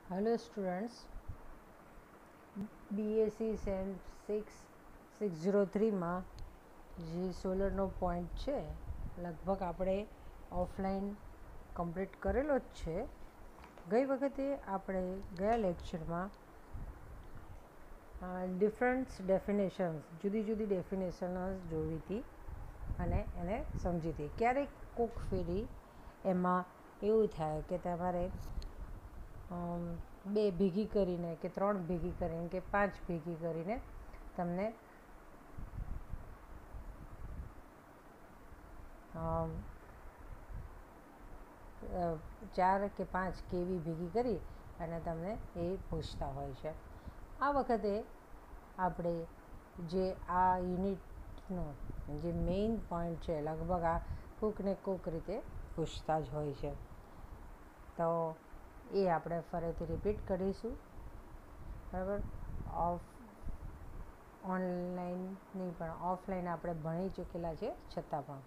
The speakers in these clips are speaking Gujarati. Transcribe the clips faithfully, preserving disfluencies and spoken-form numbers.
Hello students, BSc sem six six zero થ્રીમાં જે સોલરનો પોઈન્ટ છે લગભગ આપણે ઓફલાઈન કમ્પ્લીટ કરેલો જ છે. ગઈ વખતે આપણે ગયા લેક્ચરમાં ડિફરન્ટ્સ ડેફિનેશન્સ જુદી જુદી ડેફિનેશન્સ જોઈ હતી અને એને સમજી હતી. ક્યારેક કોક ફેરી એમાં એવું થાય કે તમારે બે ભેગી કરીને કે ત્રણ ભેગી કરીને કે પાંચ ભેગી કરીને તમને ચાર કે પાંચ કેવી ભેગી કરી અને તમને એ પૂછતા હોય છે. આ વખતે આપણે જે આ યુનિટનો જે મેઇન પોઈન્ટ છે લગભગ આ કોક ને કોક રીતે પૂછતા જ હોય છે, તો એ આપણે ફરીથી રિપીટ કરીશું. બરાબર, ઓફ ઓનલાઈનની પણ ઓફલાઈન આપણે ભણી ચૂકેલા છે છતાં પણ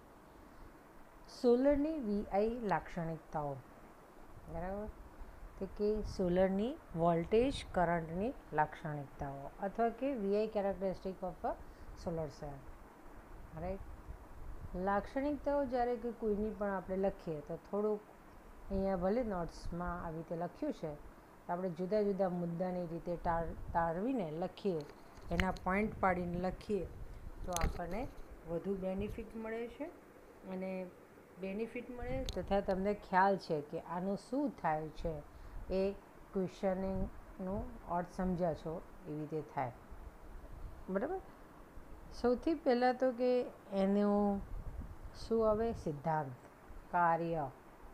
સોલરની વીઆઈ લાક્ષણિકતાઓ. બરાબર, તો કે સોલરની વોલ્ટેજ કરંટની લાક્ષણિકતાઓ અથવા કે VI characteristic of a solar cell. Right, લાક્ષણિકતાઓ જ્યારે કે કોઈની પણ આપણે લખીએ તો થોડુંક અહીંયા ભલે નોટ્સમાં આવી રીતે લખ્યું છે તો આપણે જુદા જુદા મુદ્દાની રીતે ટાળ તાળવીને લખીએ, એના પોઈન્ટ પાડીને લખીએ તો આપણને વધુ બેનિફિટ મળે છે. અને બેનિફિટ મળે તથા તમને ખ્યાલ છે કે આનું શું થાય છે, એ ક્વેશ્ચનિંગનું અર્થ સમજ્યા છો એવી રીતે થાય. બરાબર, સૌથી પહેલાં તો કે એનું શું આવે, સિદ્ધાંત, કાર્ય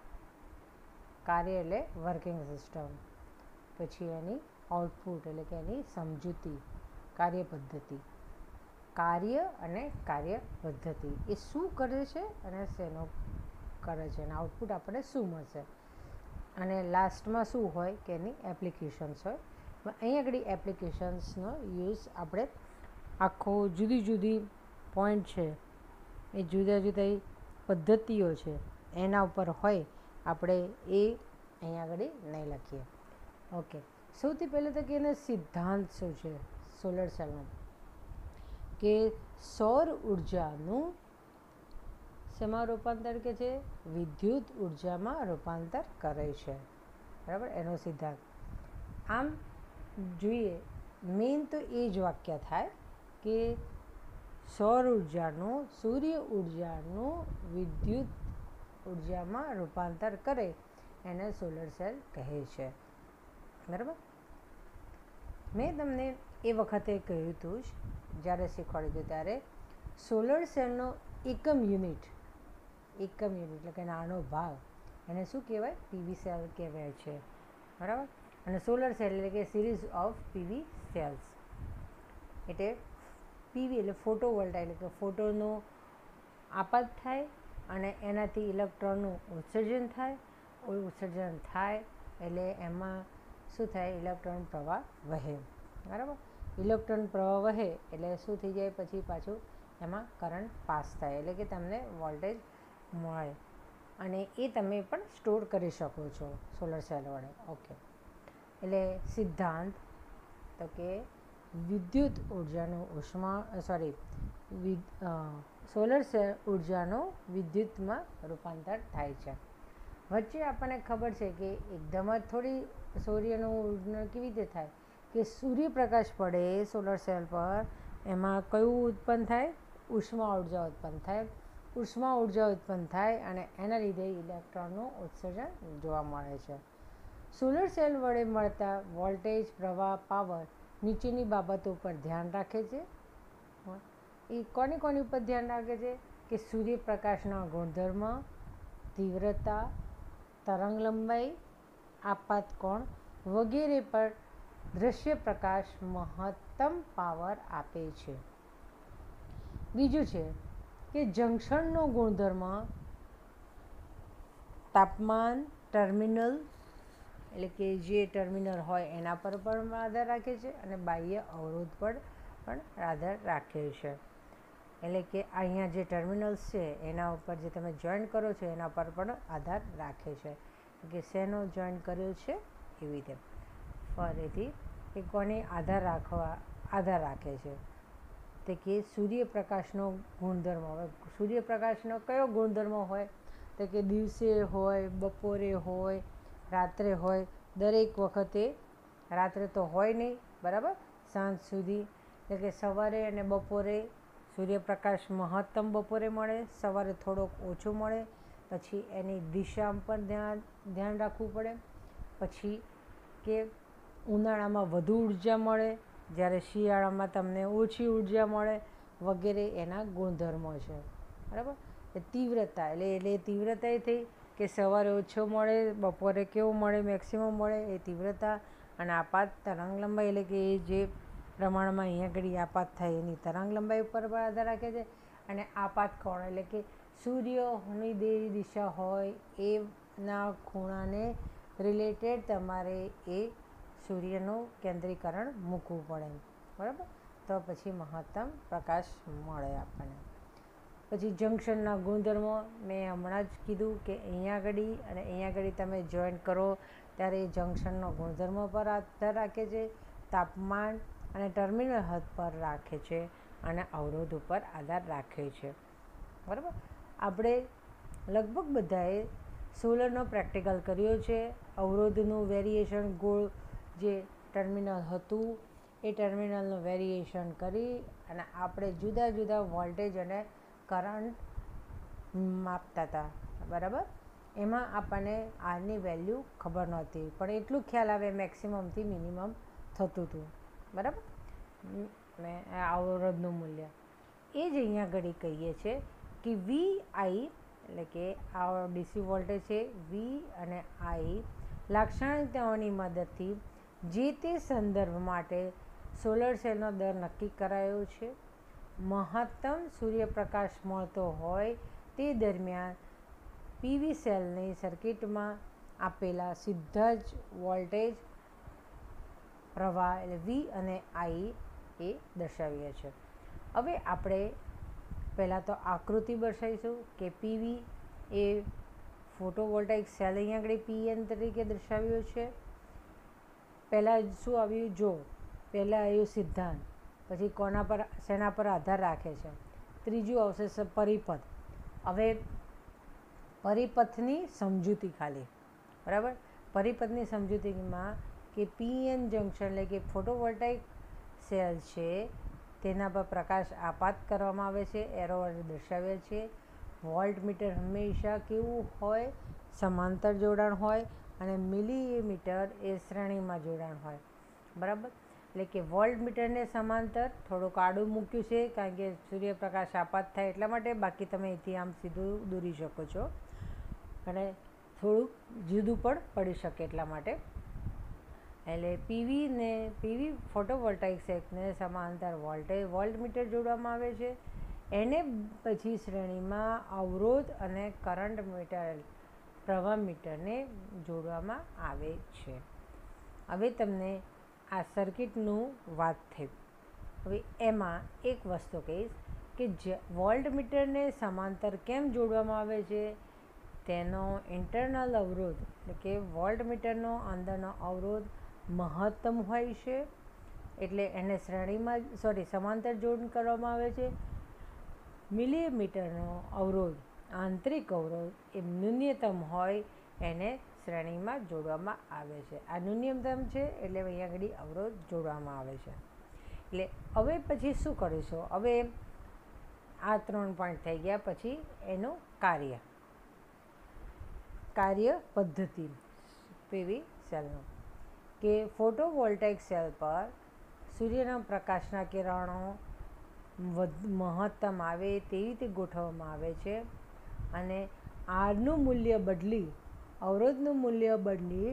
કાર્ય એટલે વર્કિંગ સિસ્ટમ, પછી એની આઉટપુટ એટલે કે એની સમજૂતી, કાર્ય પદ્ધતિ. કાર્ય અને કાર્ય પદ્ધતિ એ શું કરે છે અને શેનો કરે છે અને આઉટપુટ આપણને શું મળશે, અને લાસ્ટમાં શું હોય કે એની એપ્લિકેશન્સ હોય. અહીં આગળ એપ્લિકેશન્સનો યુઝ આપણે આખો જુદી જુદી પોઈન્ટ છે એ જુદા જુદા પદ્ધતિઓ છે એના ઉપર હોય, આપણે એ અહીંયા આગળ નહીં લખીએ. ઓકે, સૌથી પહેલાં તો કે એનો સિદ્ધાંત શું છે સોલર સેલનો, કે સૌર ઉર્જાનું શેમાં રૂપાંતર કે છે, વિદ્યુત ઉર્જામાં રૂપાંતર કરે છે. બરાબર, એનો સિદ્ધાંત. આમ જોઈએ મેઇન તો એ જ વાક્ય થાય કે સૌર ઉર્જાનું સૂર્ય ઉર્જાનું વિદ્યુત ઉર્જામાં રૂપાંતર કરે એને સોલર સેલ કહે છે. બરાબર, મેં તમને એ વખતે કહ્યું હતું જ જ્યારે શીખવાડ્યું હતું ત્યારે સોલર સેલનો એકમ યુનિટ એકમ યુનિટ એટલે કે નાનો ભાગ એને શું કહેવાય, પીવી સેલ કહેવાય છે. બરાબર, અને સોલર સેલ એટલે કે સિરીઝ ઓફ પીવી સેલ્સ. એટલે પીવી એટલે ફોટો વોલ્ટાઇક એટલે કે ફોટોનો આપાત થાય અને એનાથી ઇલેક્ટ્રોનનું ઉત્સર્જન થાય. ઉત્સર્જન થાય એટલે એમાં શું થાય, ઇલેક્ટ્રોન પ્રવાહ વહે. બરાબર, ઇલેક્ટ્રોન પ્રવાહ વહે એટલે શું થઈ જાય, પછી પાછું એમાં કરંટ પાસ થાય એટલે કે તમને વોલ્ટેજ મળે અને એ તમે પણ સ્ટોર કરી શકો છો સોલર સેલ વડે. ઓકે, એટલે સિદ્ધાંત તો કે વિદ્યુત ઉર્જાનું ઉષ્મા સોરી સોલર સેલ ઉર્જાનું વિદ્યુતમાં રૂપાંતર થાય છે. વચ્ચે આપણને ખબર છે કે એકદમ જ થોડી સૂર્યનું કેવી રીતે થાય કે સૂર્યપ્રકાશ પડે સોલર સેલ પર, એમાં કયું ઉત્પન્ન થાય, ઉષ્મા ઉર્જા ઉત્પન્ન થાય. ઉષ્મા ઉર્જા ઉત્પન્ન થાય અને એના લીધે ઇલેક્ટ્રોનનું ઉત્સર્જન જોવા મળે છે. સોલર સેલ વડે મળતા વોલ્ટેજ, પ્રવાહ, પાવર નીચેની બાબતો પર ધ્યાન રાખે છે. એ કોની કોની ઉપર ધ્યાન રાખે છે કે સૂર્યપ્રકાશના ગુણધર્મ, તીવ્રતા, તરંગ લંબાઈ, આપાત કોણ વગેરે પર દૃશ્ય પ્રકાશ મહત્તમ પાવર આપે છે. બીજું છે કે જંક્શનનો ગુણધર્મ તાપમાન, ટર્મિનલ એટલે કે જે ટર્મિનલ હોય એના પર પણ આધાર રાખે છે અને બાહ્ય અવરોધ પર પણ આધાર રાખે છે. એટલે કે અહીંયા જે ટર્મિનલ્સ છે એના ઉપર જે તમે જોઈન કરો છો એના પર પણ આધાર રાખે છે કે શેનો જોઈન કર્યો છે એવી રીતે. ફરીથી એ કોને આધાર રાખવા આધાર રાખે છે તે કે સૂર્યપ્રકાશનો ગુણધર્મ. હવે સૂર્યપ્રકાશનો કયો ગુણધર્મ હોય તો કે દિવસે હોય, બપોરે હોય, રાત્રે હોય. દરેક વખતે રાત્રે તો હોય નહીં, બરાબર, સાંજ સુધી, એટલે કે સવારે અને બપોરે સૂર્યપ્રકાશ મહત્તમ બપોરે મળે, સવારે થોડોક ઓછો મળે. પછી એની દિશા પર ધ્યાન ધ્યાન રાખવું પડે. પછી કે ઉનાળામાં વધુ ઉર્જા મળે, જ્યારે શિયાળામાં તમને ઓછી ઉર્જા મળે, વગેરે એના ગુણધર્મો છે, બરાબર. એ તીવ્રતા એટલે એટલે તીવ્રતા એ થઈ કે સવારે ઓછો મળે, બપોરે કેવું મળે, મેક્સિમમ મળે, એ તીવ્રતા. અને આપાત તરંગ લંબાઈ એટલે કે એ જે પ્રમાણમાં અહીંયા આગળ આપાત થાય એની તરંગ લંબાઈ ઉપર આધાર રાખે છે. અને આપાત કોણ એટલે કે સૂર્યની જે દિશા હોય એના ખૂણાને રિલેટેડ તમારે એ સૂર્યનું કેન્દ્રીકરણ મૂકવું પડે, બરાબર, તો પછી મહત્તમ પ્રકાશ મળે આપણને. પછી જંક્શનના ગુણધર્મો મેં હમણાં જ કીધું કે અહીંયા આગળ અને અહીંયા આગળ તમે જોઈન્ટ કરો ત્યારે જંક્શનનો ગુણધર્મો પર આધાર રાખે છે, તાપમાન અને ટર્મિનલ હદ પર રાખે છે, અને અવરોધ ઉપર આધાર રાખે છે, બરાબર. આપણે લગભગ બધાએ સોલરનો પ્રેક્ટિકલ કર્યો છે. અવરોધનું વેરિએશન ગોળ જે ટર્મિનલ હતું એ ટર્મિનલનું વેરિએશન કરી અને આપણે જુદા જુદા વોલ્ટેજ અને કરંટ માપતા હતા, બરાબર. એમાં આપણને આરની વેલ્યુ ખબર નહોતી, પણ એટલું ખ્યાલ આવે મેક્સિમમથી મિનિમમ થતું હતું, બરાબર. મેં અવરોધનું મૂલ્ય એ જ અહીંયા આગળ કહીએ છીએ કે વી આઈ એટલે કે આ ડીસી વોલ્ટેજ છે વી અને આઈ લાક્ષણિકતાઓની મદદથી જે તે સંદર્ભ માટે સોલર સેલનો દર નક્કી કરાયો છે. મહત્તમ સૂર્યપ્રકાશ મળતો હોય તે દરમિયાન પીવી સેલની સર્કિટમાં આપેલા સીધા જ વોલ્ટેજ પ્રવાહ એટલે વી અને આઈ એ દર્શાવીએ છીએ. હવે આપણે પહેલાં તો આકૃતિ દર્શાવીશું કે પીવી એ ફોટોવોલ્ટાઇક સેલ અહીંયા આગળ પીએન તરીકે દર્શાવ્યો છે. પહેલાં શું આવ્યું જો, પહેલાં આવ્યું સિદ્ધાંત, પછી કોના પર શેના પર આધાર રાખે છે, ત્રીજું આવશે પરિપથ. હવે પરિપથની સમજૂતી ખાલી, બરાબર. પરિપથની સમજૂતીમાં કે પીએન જંક્શન એટલે કે ફોટોવોલ્ટાઇક સેલ છે તેના પર પ્રકાશ આપાત કરવામાં આવે છે, એરો દર્શાવે છે. વોલ્ટમીટર હંમેશા કેવું હોય, સમાંતર જોડાણ હોય, અને મિલીમીટર એ શ્રેણીમાં જોડાણ હોય, બરાબર. એટલે કે વોલ્ટમીટરને સમાંતર થોડુંક આડું મૂક્યું છે કારણ કે સૂર્યપ્રકાશ આપાત થાય એટલા માટે, બાકી તમે અહીંથી આમ સીધું દોરી શકો છો, અને થોડુંક જુદું પણ પડી શકે એટલા માટે. એટલે પીવીને પીવી ફોટોવોલ્ટાઇક સેલને સમાંતર વોલ્ટેજ વોલ્ટમીટર જોડવામાં આવે છે. એને પછી શ્રેણીમાં અવરોધ અને કરંટ મીટર પ્રવાહ મીટરને જોડવામાં આવે છે. હવે તમને આ સર્કિટનું વાત થઈ. હવે એમાં એક વસ્તુ કહીશ કે જે વોલ્ટમીટરને સમાંતર કેમ જોડવામાં આવે છે, તેનો ઇન્ટરનલ અવરોધ એટલે કે વોલ્ટમીટરનો અંદરનો અવરોધ મહત્તમ હોય છે, એટલે એને શ્રેણીમાં સોરી સમાંતર જોડણ કરવામાં આવે છે. મિલીમીટરનો અવરોધ આંતરિક અવરોધ એ ન્યૂનતમ હોય એને શ્રેણીમાં જોડવામાં આવે છે. આ ન્યૂનતમ છે એટલે અહીંયા આગળ અવરોધ જોડવામાં આવે છે. એટલે હવે પછી શું કરીશું, હવે આ ત્રણ પોઈન્ટ થઈ ગયા, પછી એનું કાર્ય કાર્ય પદ્ધતિ પીવી સેલનું કે ફોટોવોલ્ટાઇક સેલ પર સૂર્યના પ્રકાશના કિરણો મહત્તમ આવે તેવી રીતે ગોઠવવામાં આવે છે, અને આરનું મૂલ્ય બદલી અવરોધનું મૂલ્ય બદલી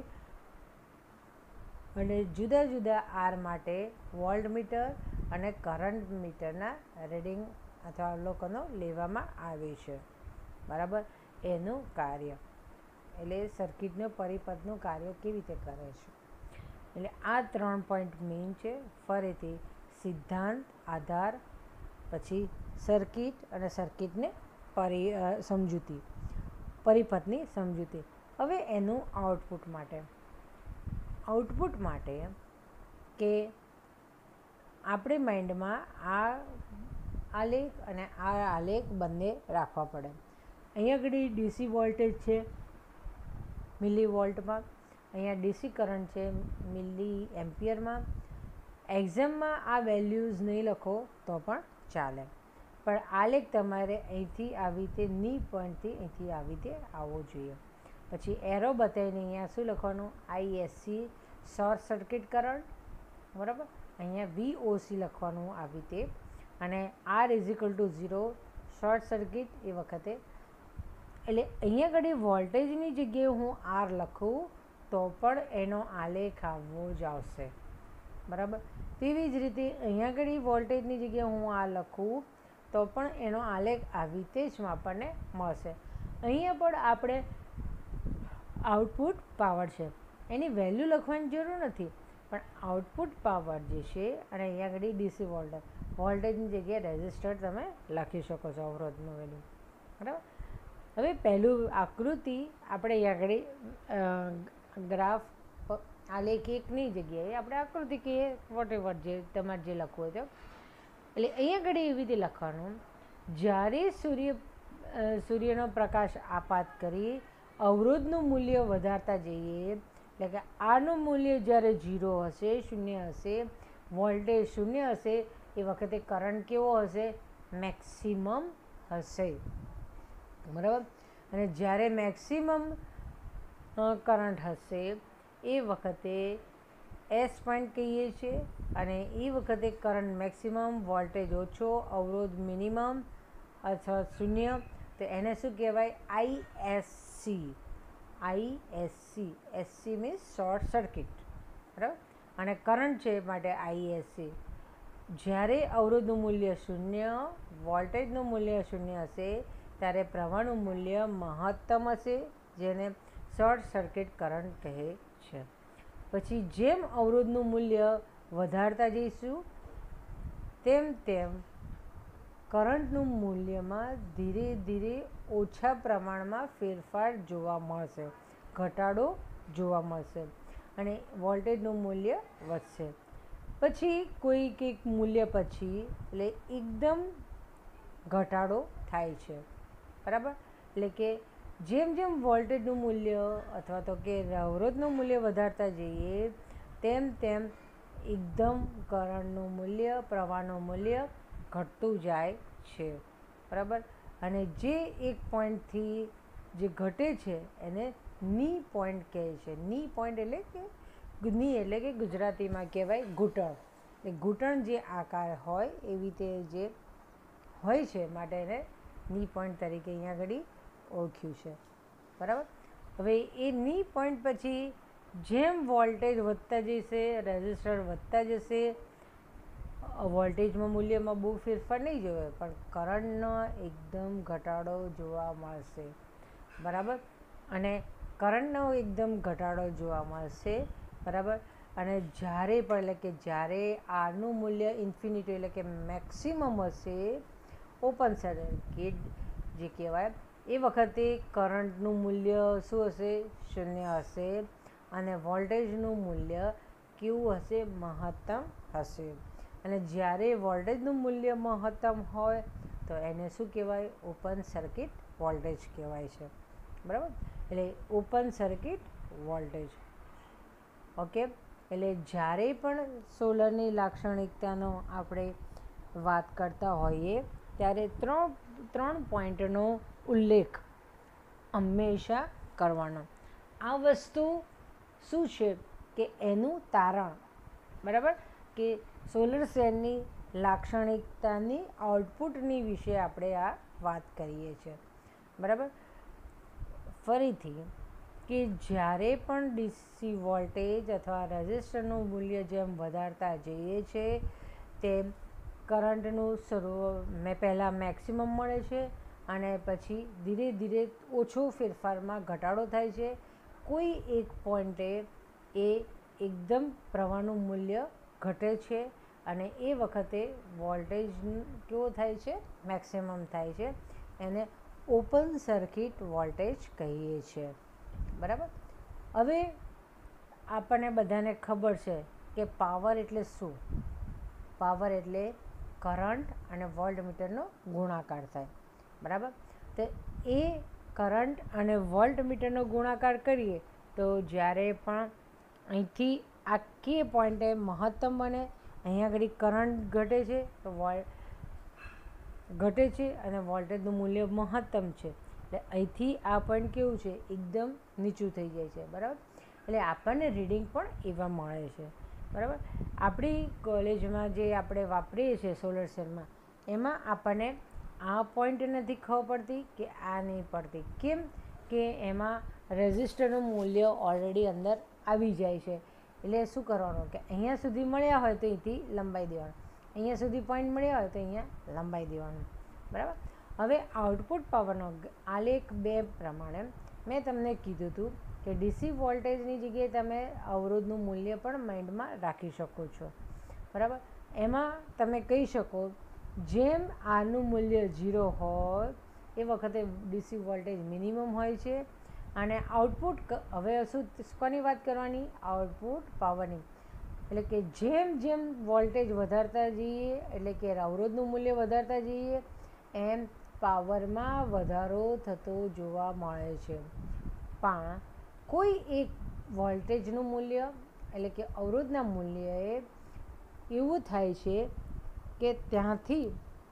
અને જુદા જુદા આર માટે વોલ્ટમીટર અને કરંટ મીટરના રીડિંગ અથવા અવલોકનો લેવામાં આવે છે, બરાબર. એનું કાર્ય એટલે સર્કિટનું પરિપથનું કાર્ય કેવી રીતે કરે છે. એટલે આ ત્રણ પોઈન્ટ મેઇન છે. ફરીથી સિદ્ધાંત, આધાર, પછી સર્કિટ અને સર્કિટને પરિ સમજૂતી, પરિપથની સમજૂતી. હવે એનું આઉટપુટ માટે આઉટપુટ માટે કે આપણે માઇન્ડમાં આ આલેખ અને આ આલેખ બંને રાખવા પડે. અહીંયા આગળ ડીસી વોલ્ટેજ છે મિલી વોલ્ટમાં, અહીંયા ડીસી કરંટ છે મિલી એમ્પિયરમાં. એક્ઝામમાં આ વેલ્યુઝ નહીં લખો તો પણ ચાલે, પણ આલેખ તમારે અહીંથી આવી રીતે ની પોઈન્ટથી અહીંથી આવી રીતે આવવો જોઈએ. પછી એરો બતાવીને અહીંયા શું લખવાનું, આઈએસસી શોર્ટ સર્કિટ કરંટ, બરાબર. અહીંયા વીઓસી લખવાનું આવી રીતે, અને R is equal to zero short circuit એ વખતે. એટલે અહીંયા આગળ વોલ્ટેજની જગ્યાએ હું આર લખું તો પણ એનો આલેખ આવવો જ આવશે, બરાબર. તેવી જ રીતે અહીંયા આગળ વોલ્ટેજની જગ્યાએ હું આ લખું તો પણ એનો આલેખ આવી રીતે જ આપણને મળશે. અહીંયા પણ આપણે આઉટપુટ પાવર છે એની વેલ્યુ લખવાની જરૂર નથી, પણ આઉટપુટ પાવર જે છે અને અહીંયા આગળ ડીસી વોલ્ટેજ વોલ્ટેજની જગ્યાએ રેઝિસ્ટર તમે લખી શકો છો, અવરોધનું વેલ્યુ, બરાબર. હવે પહેલું આકૃતિ આપણે અહીંયા આગળ ગ્રાફ આલેખ એકની જગ્યાએ આપણે આકૃતિ કહીએ, વોટ એવર જે તમારે જે લખવું હોય તો. એટલે અહીંયા આગળ એવી રીતે લખવાનું, જ્યારે સૂર્ય સૂર્યનો પ્રકાશ આપાત કરી અવરોધનું મૂલ્ય વધારતા જઈએ, એટલે કે આનું મૂલ્ય જ્યારે ઝીરો હશે, શૂન્ય હશે, વોલ્ટેજ શૂન્ય હશે, એ વખતે કરંટ કેવો હશે, મેક્સિમમ હશે, બરાબર. અને જ્યારે મેક્સિમમ કરંટ હશે એ વખતે એસ પોઈન્ટ કહીએ છીએ, અને એ વખતે કરંટ મેક્સિમમ, વોલ્ટેજ ઓછો, અવરોધ મિનિમમ અથવા શૂન્ય, તો એને શું કહેવાય, ISC. ISC SC means short circuit, બરાબર. અને કરંટ છે માટે આઈએસસી. જ્યારે અવરોધનું મૂલ્ય શૂન્ય, વોલ્ટેજનું મૂલ્ય શૂન્ય હશે ત્યારે પ્રવાહનું મૂલ્ય મહત્તમ હશે, જેને શોર્ટ સર્કિટ કરંટ કહે છે. પછી જેમ અવરોધનું મૂલ્ય વધારતા જઈશું તેમ તેમ કરંટનું મૂલ્યમાં ધીરે ધીરે ઓછા પ્રમાણમાં ફેરફાર જોવા મળશે, ઘટાડો જોવા મળશે, અને વોલ્ટેજનું મૂલ્ય વધશે. પછી કોઈ કંઈક મૂલ્ય પછી એટલે એકદમ ઘટાડો થાય છે, બરાબર. એટલે કે જેમ જેમ વોલ્ટેજનું મૂલ્ય અથવા તો કે અવરોધનું મૂલ્ય વધારતા જઈએ તેમ તેમ એકદમ કરંટનું મૂલ્ય, પ્રવાહનું મૂલ્ય ઘટતું જાય છે, બરાબર. અને જે એક પોઈન્ટથી જે ઘટે છે એને ની પોઈન્ટ કહે છે. ની પોઈન્ટ એટલે કે ની એટલે કે ગુજરાતીમાં કહેવાય ઘૂંટણ. એ ઘૂંટણ જે આકાર હોય એવી રીતે જે હોય છે માટે એને ની પોઈન્ટ તરીકે અહીંયા આગળ ઓળખ્યું છે, બરાબર. હવે એ ની પોઈન્ટ પછી જેમ વોલ્ટેજ વધતા જશે, રેઝિસ્ટર વધતા જશે, વોલ્ટેજમાં મૂલ્યમાં બહુ ફેરફાર નહીં જોવે, પણ કરંટનો એકદમ ઘટાડો જોવા મળશે, બરાબર. અને કરંટનો એકદમ ઘટાડો જોવા મળશે, બરાબર. અને જ્યારે પણ એટલે કે જ્યારે આરનું મૂલ્ય ઇન્ફિનિટી એટલે કે મેક્સિમમ હશે, ઓપન સર્કિટ જે કહેવાય, એ વખતે કરંટનું મૂલ્ય શું હશે, શૂન્ય હશે, અને વોલ્ટેજનું મૂલ્ય કેવું હશે, મહત્તમ હશે. અને જ્યારે વોલ્ટેજનું મૂલ્ય મહત્તમ હોય તો એને શું કહેવાય, ઓપન સર્કિટ વોલ્ટેજ કહેવાય છે, બરાબર. એટલે ઓપન સર્કિટ વોલ્ટેજ, ઓકે. એટલે જ્યારે પણ સોલરની લાક્ષણિકતાનો આપણે વાત કરતા હોઈએ ત્યારે ત્રણ ત્રણ પોઈન્ટનો ઉલ્લેખ હંમેશા કરવાનો. આ વસ્તુ શું છે કે એનું તારણ, બરાબર, કે સોલર સેલની લાક્ષણિકતાની આઉટપુટની વિશે આપણે આ વાત કરીએ છીએ, બરાબર. ફરીથી કે જ્યારે પણ ડીસી વોલ્ટેજ અથવા રેઝિસ્ટરનું મૂલ્ય જેમ વધારતા જઈએ છીએ તેમ કરંટનું શરૂ મેં પહેલાં મેક્સિમમ મળે છે અને પછી ધીરે ધીરે ઓછો ફેરફારમાં ઘટાડો થાય છે. કોઈ એક પોઈન્ટે એ એકદમ પ્રવાહનું મૂલ્ય ઘટે છે અને એ વખતે વોલ્ટેજ કેવો થાય છે, મેક્સિમમ થાય છે. એને ઓપન સર્કિટ વોલ્ટેજ કહીએ છીએ, બરાબર. હવે આપણને બધાને ખબર છે કે પાવર એટલે શું. પાવર એટલે કરંટ અને વોલ્ટમીટરનો ગુણાકાર થાય, બરાબર. તો એ કરંટ અને વોલ્ટમીટરનો ગુણાકાર કરીએ તો જ્યારે પણ અહીંથી આખી પોઈન્ટે મહત્તમ બને, અહીંયા આગળ કરંટ ઘટે છે તો વોલ ઘટે છે અને વોલ્ટેજનું મૂલ્ય મહત્તમ છે, એટલે અહીંથી આ પોઈન્ટ કેવું છે, એકદમ નીચું થઈ જાય છે, બરાબર. એટલે આપણને રીડિંગ પણ એવા મળે છે, બરાબર. આપણી કોલેજમાં જે આપણે વાપરીએ છીએ સોલર સેલમાં, એમાં આપણને આ પોઈન્ટ નથી ખબર પડતી કે આ નહીં પડતી. કેમ કે એમાં રેઝિસ્ટરનું મૂલ્ય ઓલરેડી અંદર આવી જાય છે. એટલે શું કરવાનું કે અહીંયા સુધી મળ્યા હોય તો અહીંથી લંબાઈ દેવાનું, અહીંયા સુધી પોઈન્ટ મળ્યા હોય તો અહીંયા લંબાઈ દેવાનું, બરાબર. હવે આઉટપુટ પાવરનો આલેખ બે પ્રમાણે મેં તમને કીધું હતું કે ડીસી વોલ્ટેજની જગ્યાએ તમે અવરોધનું મૂલ્ય પણ માઇન્ડમાં રાખી શકો છો, બરાબર. એમાં તમે કહી શકો જેમ આનું મૂલ્ય ઝીરો હોય એ વખતે ડીસી વોલ્ટેજ મિનિમમ હોય છે અને આઉટપુટ હવે શું કોની વાત કરવાની, આઉટપુટ પાવરની. એટલે કે જેમ જેમ વોલ્ટેજ વધારતા જઈએ એટલે કે અવરોધનું મૂલ્ય વધારતા જઈએ એમ પાવરમાં વધારો થતો જોવા મળે છે. પણ કોઈ એક વોલ્ટેજનું મૂલ્ય એટલે કે અવરોધના મૂલ્યએ એવું થાય છે કે ત્યાંથી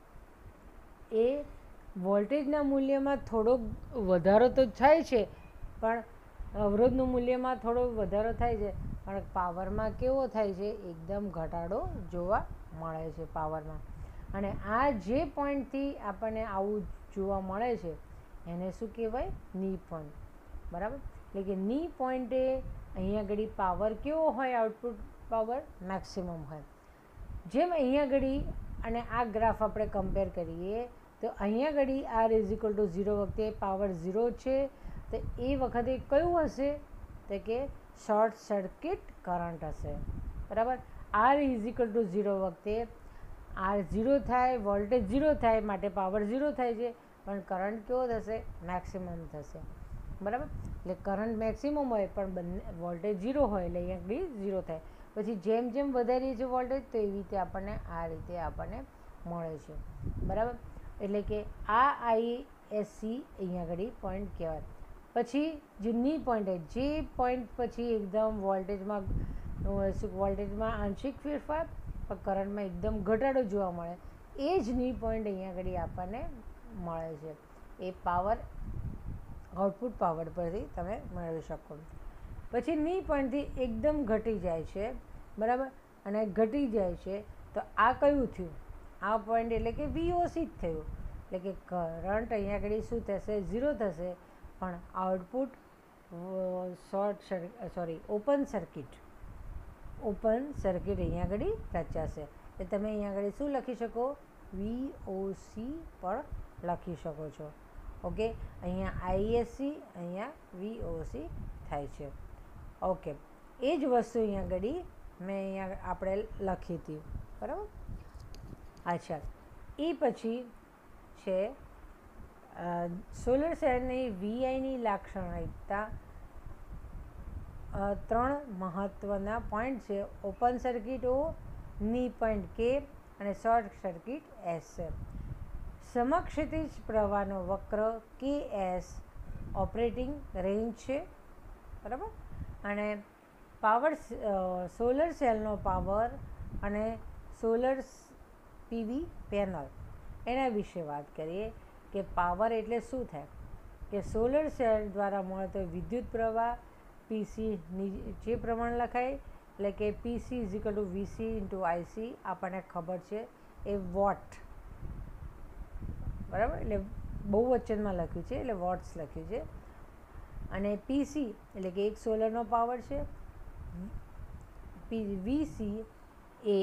એ વોલ્ટેજના મૂલ્યમાં થોડો વધારો તો થાય છે, પણ અવરોધનું મૂલ્યમાં થોડો વધારો થાય છે, પણ પાવરમાં કેવો થાય છે, એકદમ ઘટાડો જોવા મળે છે પાવરમાં. અને આ જે પોઈન્ટથી આપણને આવું જોવા મળે છે એને શું કહેવાય, ની પોઈન્ટ, બરાબર. એટલે કે ની પોઈન્ટે અહીંયા આગળ પાવર કેવો હોય, આઉટપુટ પાવર મેક્સિમમ હોય. જેમ અહીંયા આગળ અને આ ગ્રાફ આપણે કમ્પેર કરીએ તો અહીંયા આગળ R is equal to zero વખતે પાવર ઝીરો છે, તો એ વખતે કયું હશે, તો કે શોર્ટ સર્કિટ કરંટ હશે, બરાબર. R is equal to zero વખતે આર ઝીરો થાય, વોલ્ટેજ ઝીરો થાય, માટે પાવર ઝીરો થાય છે, પણ કરંટ કેવો થશે, મેક્સિમમ થશે, બરાબર. એટલે કરંટ મેક્સિમમ હોય પણ બંને વોલ્ટેજ ઝીરો હોય એટલે અહીંયા આગળ ઝીરો થાય. પછી જેમ જેમ વધારીએ છીએ વોલ્ટેજ તો એવી રીતે આપણને આ રીતે આપણને મળે છે, બરાબર. એટલે કે આ આઈ એસ સી અહીંયા આગળ પોઈન્ટ કહેવાય. પછી જે ની પોઈન્ટ જે પોઈન્ટ પછી એકદમ વોલ્ટેજમાં વોલ્ટેજમાં આંશિક ફેરફાર પણ કરંટમાં એકદમ ઘટાડો જોવા મળે, એ જ ની પોઈન્ટ અહીંયા આગળ આપણને મળે છે. એ પાવર આઉટપુટ પાવર પરથી તમે મેળવી શકો. પછી ની પોઈન્ટથી એકદમ ઘટી જાય છે, બરાબર. અને ઘટી જાય છે તો આ કયું થયું, આ પોઈન્ટ એટલે કે વીઓસી જ થયું. એટલે કે કરંટ અહીંયા આગળ શું થશે, ઝીરો થશે, પણ output short circuit sorry open circuit open circuit અહીંયા આગળ રચાશે. એટલે તમે અહીંયા આગળ શું લખી શકો, વીઓસી પણ લખી શકો છો, ઓકે. અહીંયા આઈએસસી, અહીંયા વીઓસી થાય છે, ઓકે. એ જ વસ્તુ અહીંયા આગળ મેં અહીંયા આપણે લખી હતી, બરાબર. અચ્છા, એ પછી છે સોલર સેલની વીઆઈની લાક્ષણિકતા. ત્રણ મહત્ત્વના પોઈન્ટ છે, ઓપન સર્કિટ ઓ, ની પોઈન્ટ કે અને શોર્ટ સર્કિટ એસ. સમક્ષિતિજ પ્રવાહનો વક્ર કે એસ ઓપરેટિંગ રેન્જ છે, બરાબર. અને પાવર સોલર સેલનો પાવર અને સોલર પીવી પેનલ એના વિશે વાત કરીએ કે પાવર એટલે શું થાય, કે સોલર સેલ દ્વારા મળતો વિદ્યુત પ્રવાહ પીસી જે પ્રમાણે લખાય, એટલે કે PC is equal to VC into IC, આપણને ખબર છે એ વોટ, બરાબર. એટલે બહુવચનમાં લખ્યું છે એટલે વોટ્સ લખ્યું છે. અને પીસી એટલે કે એક સોલરનો પાવર છે, વીસી એ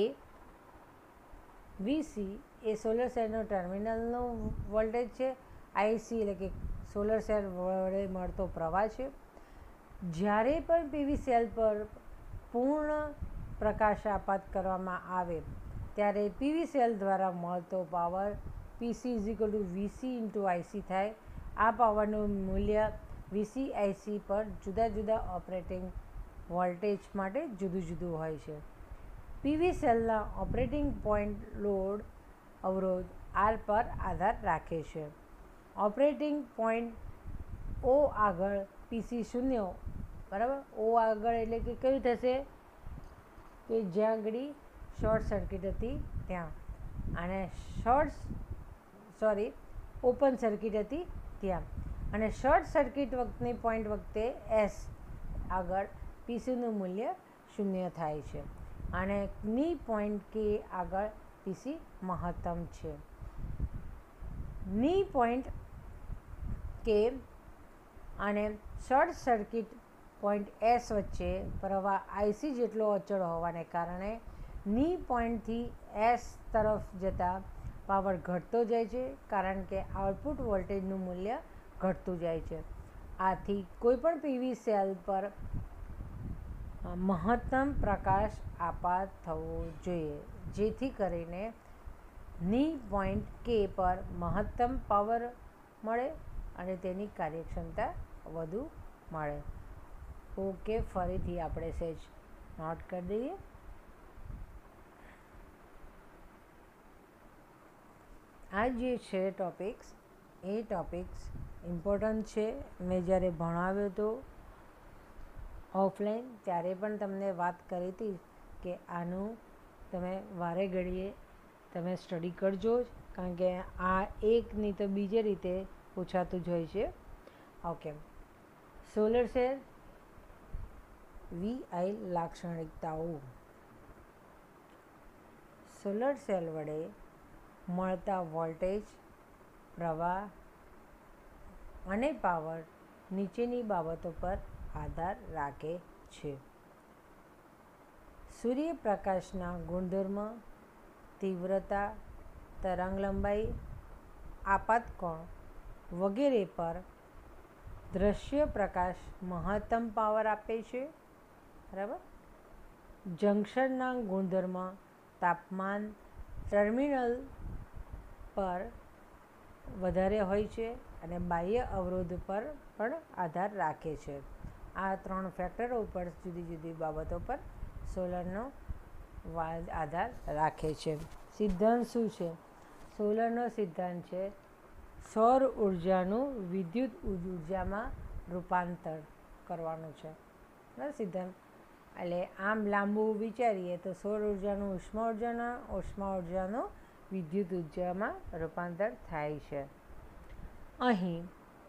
વીસી એ સોલર સેલનો ટર્મિનલનો વોલ્ટેજ છે, આઈસી એટલે કે સોલર સેલ વડે મળતો પ્રવાહ છે. જ્યારે પણ પીવી સેલ પર પૂર્ણ પ્રકાશ આપાત કરવામાં આવે ત્યારે પીવી સેલ દ્વારા મળતો power PC is equal to VC into IC થાય. આ પાવરનું મૂલ્ય વીસી આઈસી પર જુદા જુદા ઓપરેટિંગ વોલ્ટેજ માટે જુદું જુદું હોય છે. પીવી સેલના ઓપરેટિંગ પોઈન્ટ લોડ અવરોધ આર પર આધાર રાખે છે. ઓપરેટિંગ પોઈન્ટ ઓ આગળ પીસી શૂન્ય, બરાબર. ઓ આગળ એટલે કે કયું થશે કે જ્યાં આગળ શોર્ટ સર્કિટ હતી ત્યાં, અને શોર્ટ સોરી ઓપન સર્કિટ હતી ત્યાં, અને શોર્ટ સર્કિટ વખતની પોઈન્ટ વખતે એસ આગળ પીસીનું મૂલ્ય શૂન્ય થાય છે, અને ની પોઈન્ટ કે આગળ પીસી મહત્તમ છે. ની પોઈન્ટ કે અને શોર્ટ સર્કિટ પોઈન્ટ એસ વચ્ચે પ્રવાહ આઈસી જેટલો અચળ હોવાને કારણે ની પોઈન્ટથી એસ તરફ જતા પાવર ઘટતો જાય છે, કારણ કે આઉટપુટ વોલ્ટેજનું મૂલ્ય ઘટતું જાય છે. આથી કોઈપણ પીવી સેલ પર મહત્તમ પ્રકાશ આપાત થવો જોઈએ, જેથી કરીને ની પોઈન્ટ કે પર મહત્તમ પાવર મળે અને તેની કાર્યક્ષમતા વધુ મળે. ઓકે, ફરીથી આપણે સહેજ નોટ કરી દઈએ. આ જે છે ટોપિક્સ, એ ટોપિક્સ ઇમ્પોર્ટન્ટ છે. મેં જ્યારે ભણાવ્યો હતો ઓફલાઈન ત્યારે પણ તમને વાત કરી હતી કે આનું તમે વારે ઘડીએ તમે સ્ટડી કરજો જ, કારણ કે આ એકની તો બીજી રીતે પૂછાતું જ હોય છે. ઓકે, સોલર સેલ વીઆઈ લાક્ષણિકતાઓ. સોલર સેલ વડે મળતા વોલ્ટેજ, પ્રવાહ અને પાવર નીચેની બાબતો પર આધાર રાખે છે. સૂર્યપ્રકાશના ગુણધર્મ, તીવ્રતા, તરંગલંબાઈ, આપાતકોણ વગેરે પર દ્રશ્ય પ્રકાશ મહત્તમ પાવર આપે છે, બરાબર. જંક્શનના ગુણધર્મ, તાપમાન ટર્મિનલ પર વધારે હોય છે અને બાહ્ય અવરોધ પર પણ આધાર રાખે છે. આ ત્રણ ફેક્ટરો ઉપર જુદી જુદી બાબતો પર સોલરનો આધાર રાખે છે. સિદ્ધાંત શું છે? સોલરનો સિદ્ધાંત છે સૌર ઉર્જાનું વિદ્યુત ઉર્જામાં રૂપાંતર કરવાનું છે. બરાબર, સિદ્ધાંત. એટલે આમ લાંબુ વિચારીએ તો સૌર ઉર્જાનું ઉષ્મા ઉર્જાના ઉષ્મા ઉર્જાનું વિદ્યુત ઉર્જામાં રૂપાંતર થાય છે. અહીં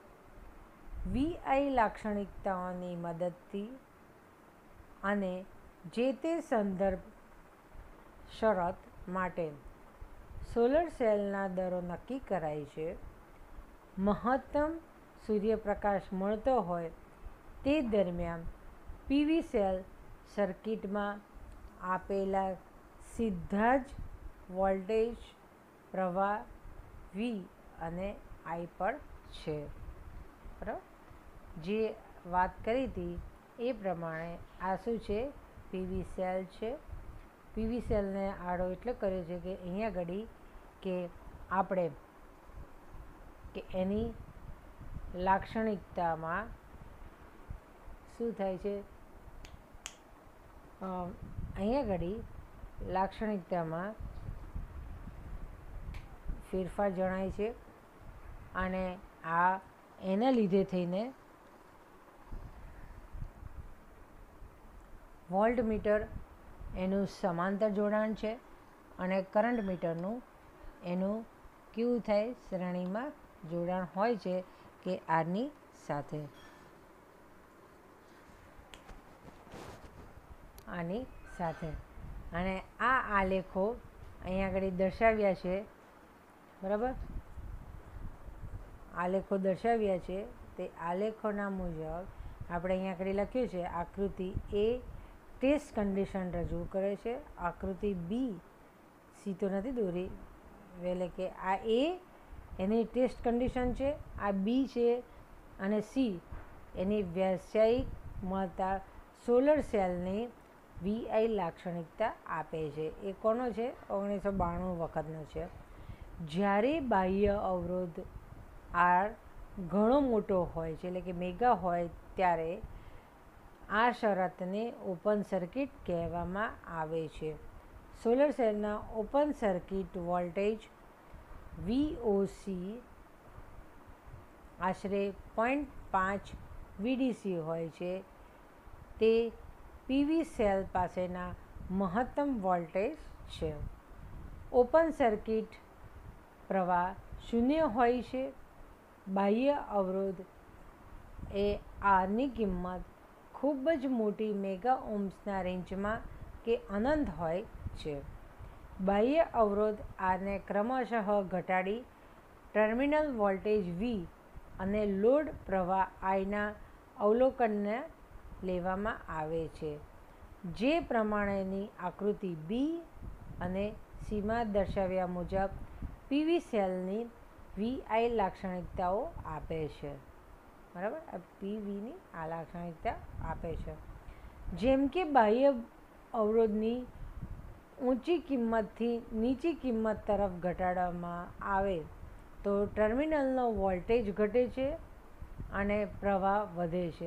વીઆઈ લાક્ષણિકતાઓની મદદથી અને જે તે સંદર્ભ શરત માટે સોલર સેલના દરો નક્કી કરાય છે. મહત્તમ સૂર્યપ્રકાશ મળતો હોય તે દરમિયાન પીવી સેલ સર્કિટમાં આપેલા સીધા જ વોલ્ટેજ, પ્રવાહ વી અને આઈ પર છે, બરાબર. જે વાત કરી હતી એ પ્રમાણે આ શું છે? પીવી સેલ છે. પીવી સેલને આડો એટલે કર્યો છે કે અહીંયા ઘડી કે આપણે કે એની લાક્ષણિકતામાં શું થાય છે, અહીંયા ઘડી લાક્ષણિકતામાં ફેરફાર જણાય છે, અને આ એના લીધે થઈને વોલ્ટ મીટર એનું સમાંતર જોડાણ છે, અને કરંટ મીટરનું એનું કેવું થાય? શ્રેણીમાં જોડાણ હોય છે કે આરની સાથે આની સાથે અને આ આલેખો અહીંયા આગળ દર્શાવ્યા છે, બરાબર. આલેખો દર્શાવ્યા છે. તે આલેખોના મુજબ આપણે અહીંયા આગળ લખ્યું છે આકૃતિ એ ટેસ્ટ કન્ડિશન રજૂ કરે છે. આકૃતિ બી સી તો નથી દોરી, એટલે કે આ એ એની ટેસ્ટ કન્ડિશન છે, આ બી છે, અને સી એની વ્યાવસાયિક મળતા સોલર સેલની વીઆઈ લાક્ષણિકતા આપે છે. એ કોનો છે? ઓગણીસો બાણું વખતનો છે. જ્યારે બાહ્ય અવરોધ આર ઘણો મોટો હોય છે, એટલે કે મેગા હોય, ત્યારે આ શરતને ઓપન સર્કિટ કહેવામાં આવે છે. સોલર સેલના ઓપન સર્કિટ વોલ્ટેજ વીઓસી આશરે પોઈન્ટ પાંચ વીડીસી હોય છે. તે પીવી સેલ પાસેના મહત્તમ વોલ્ટેજ છે. ઓપન સર્કિટ પ્રવાહ શૂન્ય હોય છે. બાહ્ય અવરોધ એ આરની કિંમત ખૂબ જ મોટી મેગા ઓહ્મ્સના રેન્જમાં કે અનંત હોય છે. બાહ્ય અવરોધ આરને ક્રમશઃ ઘટાડી ટર્મિનલ વોલ્ટેજ વી અને લોડ પ્રવાહ આઈના અવલોકનને લેવામાં આવે છે, જે પ્રમાણેની આકૃતિ બી અને સીમાં દર્શાવ્યા મુજબ પીવી સેલની વીઆઈ લાક્ષણિકતાઓ આપે છે. બરાબર, આ પીવીની આ લાક્ષણિકતા આપે છે. જેમ કે બાહ્ય અવરોધની ઊંચી કિંમતથી નીચી કિંમત તરફ ઘટાડવામાં આવે તો ટર્મિનલનો વોલ્ટેજ ઘટે છે અને પ્રવાહ વધે છે.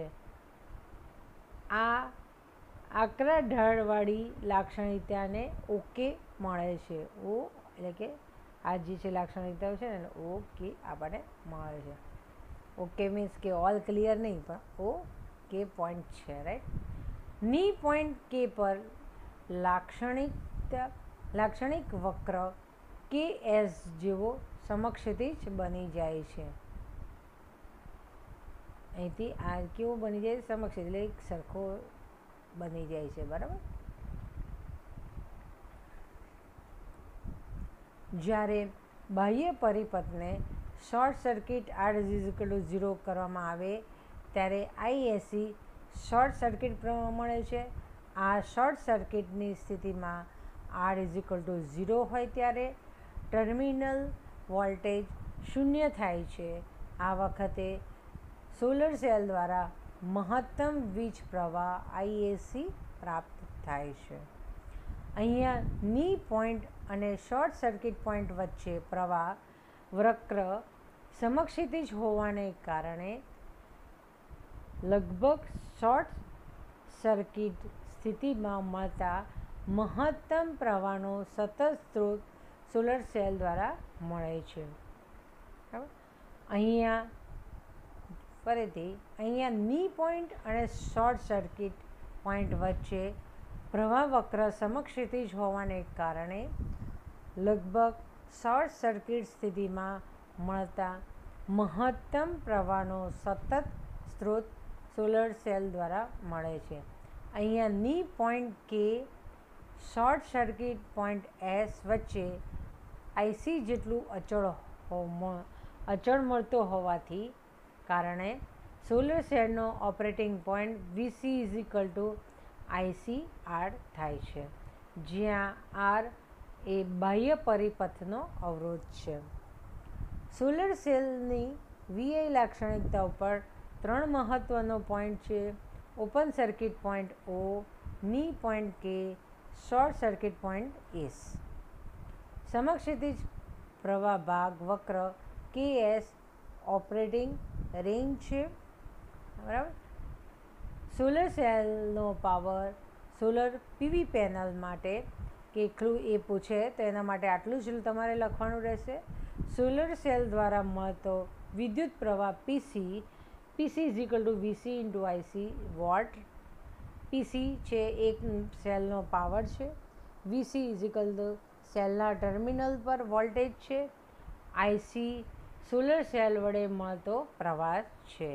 આ આકરા ઢાળવાળી લાક્ષણિકતાને ઓકે મળે છે. ઓ એટલે કે આ જે છે લાક્ષણિકતાઓ છે ને ઓકે આપણને મળે છે. ઓકે મીન્સ કે ઓલ ક્લિયર નહીં, પણ ઓ કે પોઈન્ટ છે, રાઈટ. ની પોઈન્ટ કે પર લાક્ષણિકતા લાક્ષણિક વક્ર કે એસ જેવો સમક્ષિતિજ બની જાય છે. અહીંથી આ કેવો બની જાય? સમક્ષિતિજ, એટલે એક સરખો બની જાય છે. બરાબર. જ્યારે બાહ્ય પરિપથને short circuit R is equal to zero કરવામાં આવે ત્યારે આઈએસસી શોર્ટ સર્કિટ પ્રવાહ મળે છે. આ શોર્ટ સર્કિટની સ્થિતિમાં R is equal to zero હોય ત્યારે ટર્મિનલ વોલ્ટેજ શૂન્ય થાય છે. આ વખતે સોલર સેલ દ્વારા મહત્તમ વીજ પ્રવાહ આઈએસસી પ્રાપ્ત થાય છે. અહીંયા ની પોઈન્ટ અને શોર્ટ સર્કિટ પોઈન્ટ વચ્ચે પ્રવાહ વક્ર સમક્ષિતિજ હોવાને કારણે લગભગ શોર્ટ સર્કિટ સ્થિતિમાં મળતા મહત્તમ પ્રવાહનો સતત સ્ત્રોત સોલર સેલ દ્વારા મળે છે. બરાબર. અહીંયા ફરીથી અહીંયા ની પોઈન્ટ અને શોર્ટ સર્કિટ પોઈન્ટ વચ્ચે પ્રવાહ વક્ર સમક્ષિતિજ હોવાને કારણે લગભગ શોર્ટ સર્કિટ સ્થિતિમાં મળતા મહત્તમ પ્રવાહનો સતત સ્ત્રોત સોલર સેલ દ્વારા મળે છે. અહીંયા ની પોઈન્ટ કે શોર્ટ સર્કિટ પોઈન્ટ એસ વચ્ચે આઈસી જેટલું અચળ અચળ મળતો હોવાથી કારણે સોલર સેલનો operating point VC is equal to IC R થાય છે, જ્યાં આર એ બાહ્ય પરિપથનો અવરોધ છે. સોલર સેલની વીઆઈ લાક્ષણિકતા ઉપર ત્રણ મહત્ત્વનો પોઈન્ટ છે: ઓપન સર્કિટ પોઈન્ટ ઓ, ની પોઈન્ટ કે, શોર્ટ સર્કિટ પોઈન્ટ એસ. સમક્ષિતિજ પ્રવાહ ભાગ વક્ર કે એસ ઓપરેટિંગ રેન્જ છે. બરાબર. સોલર સેલનો પાવર સોલર પીવી પેનલ માટે કેટલું એ પૂછે તો એના માટે આટલું જ તમારે લખવાનું રહેશે. સોલર સેલ દ્વારા મળતો વિદ્યુત પ્રવાહ PC PC is equal to VC into IC watt. PC છે એક સેલનો પાવર છે. વીસી ઇઝ ઇક્વલ ટુ સેલના ટર્મિનલ પર વોલ્ટેજ છે. આઈસી સોલર સેલ વડે મળતો પ્રવાહ છે.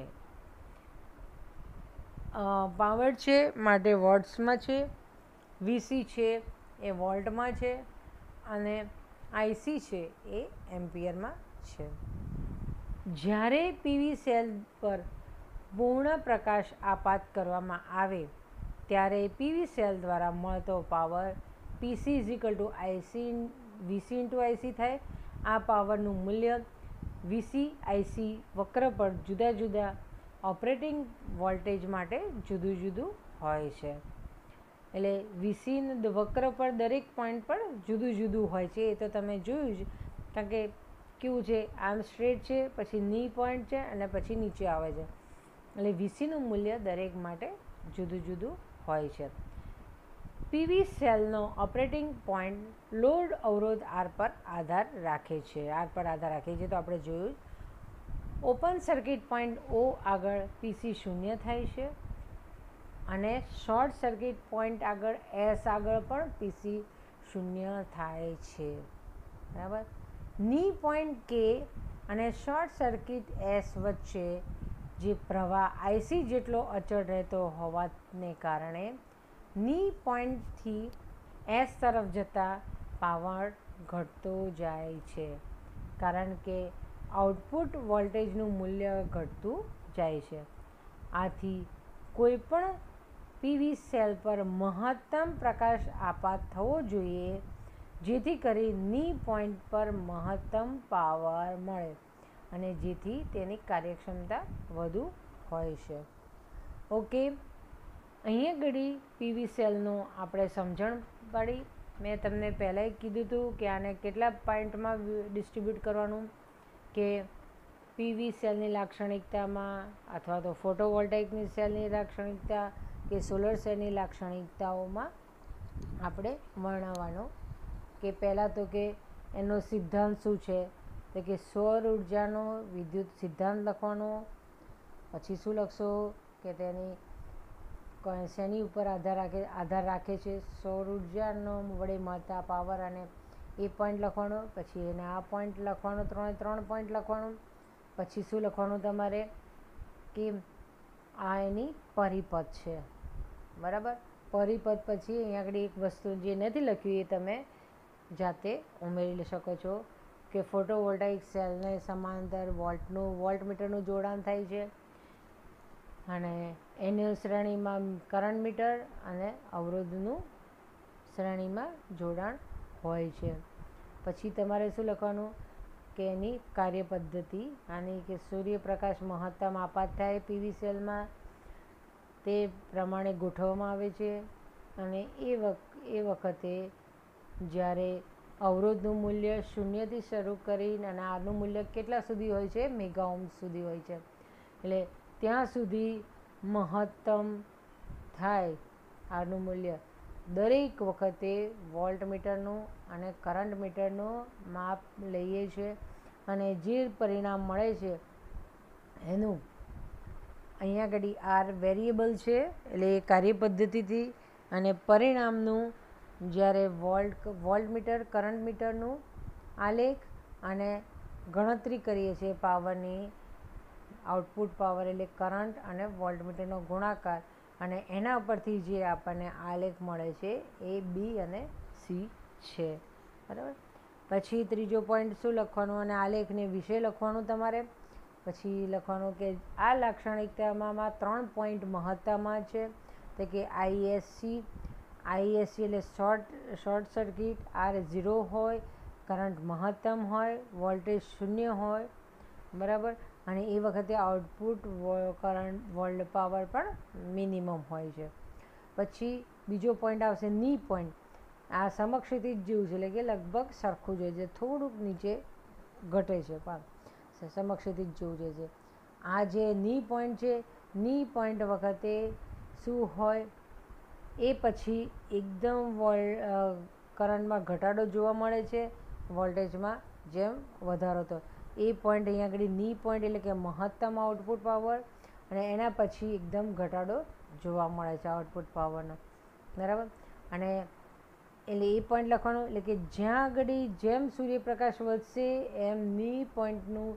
પાવર છે માટે વોટ્સમાં છે, વીસી છે એ વોલ્ટમાં છે અને આઈસી છે એ એમ્પિયરમાં છે. જ્યારે પીવી સેલ પર પૂર્ણ પ્રકાશ આપાત કરવામાં આવે ત્યારે પીવી સેલ દ્વારા મળતો power PC is equal to IC VC into IC થાય. આ પાવરનું મૂલ્ય વીસી આઈસી વક્ર પર જુદા જુદા ઓપરેટિંગ વોલ્ટેજ માટે જુદું જુદું હોય છે. એટલે વીસી વક્ર પર દરેક પોઈન્ટ પર જુદું જુદું હોય છે. એ તો તમે જોયું જ, કારણ કે કેવું છે, આમ સ્ટ્રેટ છે, પછી ની પોઈન્ટ છે અને પછી નીચે આવે છે. એટલે વીસીનું મૂલ્ય દરેક માટે જુદું જુદું હોય છે. પીવી સેલનો ઓપરેટિંગ પોઈન્ટ લોડ અવરોધ આર પર આધાર રાખે છે. આર પર આધાર રાખે છે તો આપણે જોયું ઓપન સર્કિટ પોઈન્ટ ઓ આગળ પીસી શૂન્ય થાય છે અને શોર્ટ સર્કિટ પોઈન્ટ આગળ એસ આગળ પણ પીસી શૂન્ય થાય છે. બરાબર. ની પોઈન્ટ કે અને શોર્ટ સર્કિટ એસ વચ્ચે જે પ્રવાહ આઈસી જેટલો અચળ રહેતો હોવાને કારણે ની પોઈન્ટથી એસ તરફ જતા પાવર ઘટતો જાય છે, કારણ કે આઉટપુટ વોલ્ટેજનું મૂલ્ય ઘટતું જાય છે. આથી કોઈપણ પીવી સેલ પર મહત્તમ પ્રકાશ આપાત થવો જોઈએ, જેથી કરી ની પોઈન્ટ પર મહત્તમ પાવર મળે અને જેથી તેની કાર્યક્ષમતા વધુ હોય છે. ઓકે, અહીંયા ઘડી પીવી સેલનું આપણે સમજણ પડી. મેં તમને પહેલાંય કીધું હતું કે આને કેટલા પોઈન્ટમાં ડિસ્ટ્રીબ્યુટ કરવાનું, કે પીવી સેલની લાક્ષણિકતામાં અથવા તો ફોટોવોલ્ટાઇકની સેલની લાક્ષણિકતા કે સોલર સેલની લાક્ષણિકતાઓમાં આપણે વર્ણવવાનો. કે પહેલાં તો કે એનો સિદ્ધાંત શું છે, તો કે સૌર ઉર્જાનો વિદ્યુત સિદ્ધાંત લખવાનો. પછી શું લખશો કે તેની શેની ઉપર આધાર રાખે આધાર રાખે છે સૌર ઉર્જાનો વડે મળતા પાવર, અને એ પોઈન્ટ લખવાનો. પછી એને આ પોઈન્ટ લખવાનો, ત્રણે ત્રણ પોઈન્ટ લખવાનું. પછી શું લખવાનું તમારે કે આ એની પરિપથ છે. બરાબર. પરિપથ પછી અહીંયા આગળ એક વસ્તુ જે નથી લખ્યું એ તમે જાતે ઉમેરી શકો છો કે ફોટોવોલ્ટાઇક સેલને સમાંતર વોલ્ટનું વોલ્ટમીટરનું જોડાણ થાય છે અને એની શ્રેણીમાં કરંટ મીટર અને અવરોધનું શ્રેણીમાં જોડાણ હોય છે. પછી તમારે શું લખવાનું કે એની કાર્યપદ્ધતિ આની કે સૂર્યપ્રકાશ મહત્તમ આપાત થાય પીવી સેલમાં તે પ્રમાણે ગોઠવવામાં આવે છે. અને એ વખ એ વખતે જ્યારે અવરોધનું મૂલ્ય શૂન્યથી શરૂ કરીને અને આરનું મૂલ્ય કેટલા સુધી હોય છે, મેગા ઓહ્મ સુધી હોય છે. એટલે ત્યાં સુધી મહત્તમ થાય આરનું મૂલ્ય દરેક વખતે વોલ્ટ મીટરનું અને કરંટ મીટરનું માપ લઈએ છીએ અને જે પરિણામ મળે છે એનું અહીંયા આગળ આર વેરિયેબલ છે, એટલે એ કાર્યપદ્ધતિથી અને પરિણામનું જ્યારે વોલ્ટ વોલ્ટ મીટર કરંટ મીટરનું આલેખ અને ગણતરી કરીએ છીએ પાવરની, આઉટપુટ પાવર એટલે કરંટ અને વોલ્ટમીટરનો ગુણાકાર, અને એના પરથી જે આપણને આલેખ મળે છે એ બી અને સી છે. બરાબર. પછી ત્રીજો પોઈન્ટ શું લખવાનું અને આલેખને વિશે લખવાનું તમારે. પછી લખવાનું કે આ લાક્ષણિકતામાં ત્રણ પોઈન્ટ મહત્તામાં છે, તો કે આઈએસસી આઈએસસી એટલે short short circuit, R zero હોય, કરંટ મહત્તમ હોય, વોલ્ટેજ શૂન્ય હોય. બરાબર. અને એ વખતે આઉટપુટ કરંટ વોલ્ટ પાવર પણ મિનિમમ હોય છે. પછી બીજો પોઈન્ટ આવશે ની પોઈન્ટ. આ સમક્ષિતિજ જેવું છે, એટલે કે લગભગ સરખું જ હોય છે, થોડુંક નીચે ઘટે છે પણ સમક્ષિતિજ જેવું જ છે. આ જે ની પોઈન્ટ છે, ની પોઈન્ટ વખતે શું હોય એ પછી એકદમ વોલ કરંટમાં ઘટાડો જોવા મળે છે, વોલ્ટેજમાં જેમ વધારો થયો. એ પોઈન્ટ અહીંયા આગળ ની પોઈન્ટ એટલે કે મહત્તમ આઉટપુટ પાવર, અને એના પછી એકદમ ઘટાડો જોવા મળે છે આઉટપુટ પાવરનો. બરાબર. અને એટલે એ પોઈન્ટ લખવાનું, એટલે કે જ્યાં આગળ જેમ સૂર્યપ્રકાશ વધશે એમ ની પોઈન્ટનું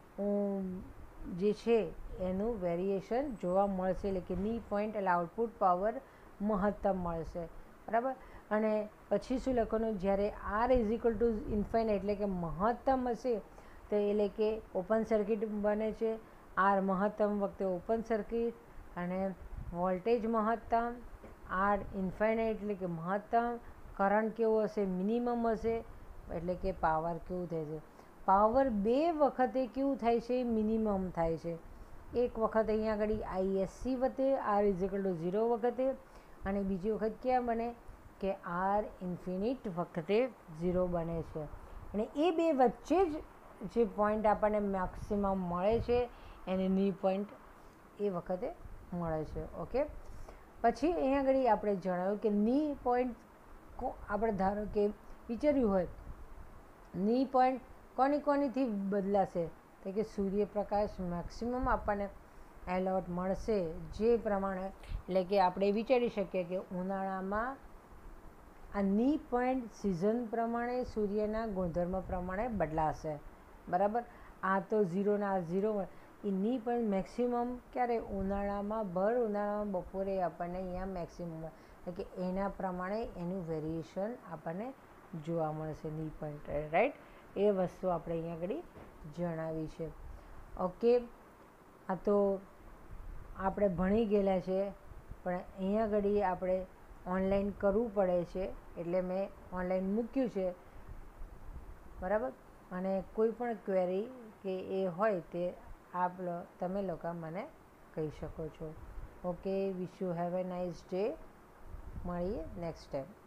જે છે એનું વેરિએશન જોવા મળશે, એટલે કે ની પોઈન્ટ એટલે આઉટપુટ પાવર મહત્તમ મળશે. બરાબર. અને પછી શું લખવાનું, જ્યારે R is equal to infinite એટલે કે મહત્તમ હશે તો એટલે કે ઓપન સર્કિટ બને છે. આર મહત્તમ વખતે ઓપન સર્કિટ અને વોલ્ટેજ મહત્તમ, આર ઇન્ફાઇનાઇટ એટલે કે મહત્તમ, કરંટ કેવો હશે, મિનિમમ હશે, એટલે કે પાવર કેવું થાય છે. પાવર બે વખતે કેવું થાય છે, મિનિમમ થાય છે. એક વખત અહીંયા આગળ આઈએસસી વખતે R is equal to zero વખતે, અને બીજી વખત ક્યાં બને કે આર ઇન્ફિનિટ વખતે ઝીરો બને છે. અને એ બે વચ્ચે જ જે પોઈન્ટ આપણને મેક્સિમમ મળે છે એને ની પોઈન્ટ એ વખતે મળે છે. ઓકે. પછી અહીંયા આગળ આપણે જણાવ્યું કે ની પોઈન્ટ આપણે ધારો કે વિચાર્યું હોય ની પોઈન્ટ કોની કોનીથી બદલાશે, તો કે સૂર્યપ્રકાશ મેક્સિમમ આપણને એલર્ટ મળશે જે પ્રમાણે, એટલે કે આપણે વિચારી શકીએ કે ઉનાળામાં આ ની પોઈન્ટ સિઝન પ્રમાણે સૂર્યના ગુણધર્મ પ્રમાણે બદલાશે, બરાબર. આ તો ઝીરોના આ ઝીરો એ ની પોઈન્ટ મેક્સિમમ ક્યારે ઉનાળામાં, ભર ઉનાળામાં બપોરે આપણને અહીંયા મેક્સિમમ, એટલે કે એના પ્રમાણે એનું વેરિએશન આપણને જોવા મળશે ની પોઈન્ટ, રાઈટ. એ વસ્તુ આપણે અહીંયા આગળ જણાવી છે. ઓકે, આ તો આપણે ભણી ગયેલા છે, પણ અહીંયા આગળ આપણે ઓનલાઈન કરવું પડે છે એટલે મેં ઓનલાઈન મૂક્યું છે, બરાબર. અને કોઈ પણ ક્વેરી કે એ હોય તે આપ તમે લોકો મને કહી શકો છો. Okay, wish you have a nice day. મળીએ નેક્સ્ટ ટાઈમ.